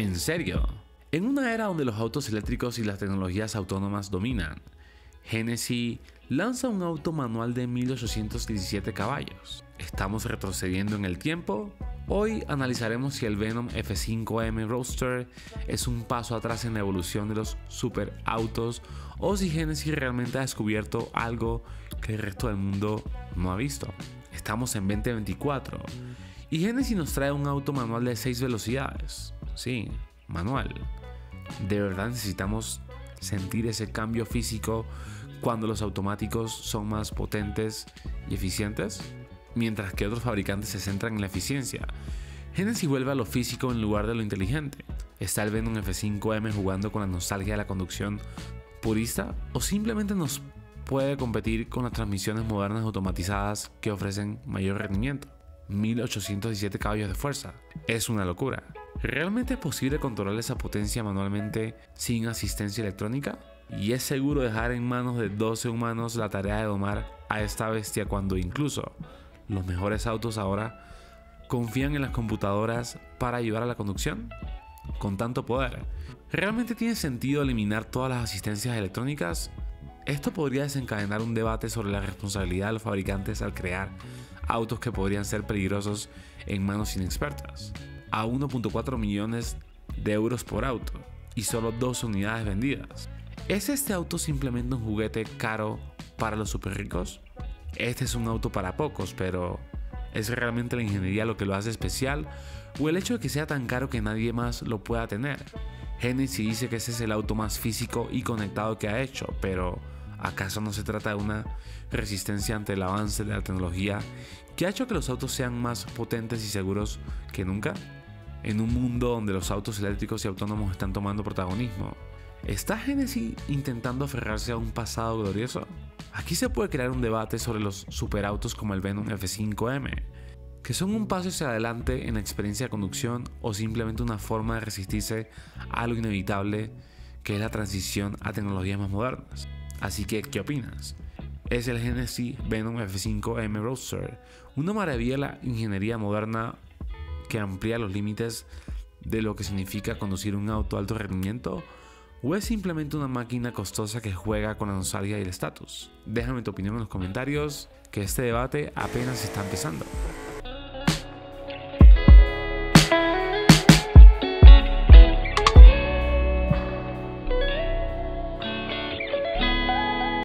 ¿En serio? En una era donde los autos eléctricos y las tecnologías autónomas dominan, Genesis lanza un auto manual de 1817 caballos. ¿Estamos retrocediendo en el tiempo? Hoy analizaremos si el Venom F5M Roadster es un paso atrás en la evolución de los superautos o si Genesis realmente ha descubierto algo que el resto del mundo no ha visto. Estamos en 2024 y Genesis nos trae un auto manual de 6 velocidades. Sí, manual. ¿De verdad necesitamos sentir ese cambio físico cuando los automáticos son más potentes y eficientes? Mientras que otros fabricantes se centran en la eficiencia, Genesis vuelve a lo físico en lugar de lo inteligente. ¿Está el Venom F5M jugando con la nostalgia de la conducción purista o simplemente nos puede competir con las transmisiones modernas automatizadas que ofrecen mayor rendimiento? 1817 caballos de fuerza. Es una locura. ¿Realmente es posible controlar esa potencia manualmente sin asistencia electrónica? ¿Y es seguro dejar en manos de 12 humanos la tarea de domar a esta bestia cuando incluso los mejores autos ahora confían en las computadoras para ayudar a la conducción? Con tanto poder, ¿realmente tiene sentido eliminar todas las asistencias electrónicas? Esto podría desencadenar un debate sobre la responsabilidad de los fabricantes al crear autos que podrían ser peligrosos en manos inexpertas. A 1.4 millones de euros por auto y solo 2 unidades vendidas. ¿Es este auto simplemente un juguete caro para los super ricos? Este es un auto para pocos, pero ¿es realmente la ingeniería lo que lo hace especial o el hecho de que sea tan caro que nadie más lo pueda tener? Genesis dice que ese es el auto más físico y conectado que ha hecho, pero ¿acaso no se trata de una resistencia ante el avance de la tecnología que ha hecho que los autos sean más potentes y seguros que nunca? En un mundo donde los autos eléctricos y autónomos están tomando protagonismo, ¿está Genesis intentando aferrarse a un pasado glorioso? Aquí se puede crear un debate sobre los superautos como el Venom F5M, que son un paso hacia adelante en la experiencia de conducción o simplemente una forma de resistirse a lo inevitable que es la transición a tecnologías más modernas. Así que, ¿qué opinas? ¿Es el Genesis Venom F5M Roadster una maravilla de la ingeniería moderna que amplía los límites de lo que significa conducir un auto de alto rendimiento? ¿O es simplemente una máquina costosa que juega con la nostalgia y el estatus? Déjame tu opinión en los comentarios, que este debate apenas está empezando.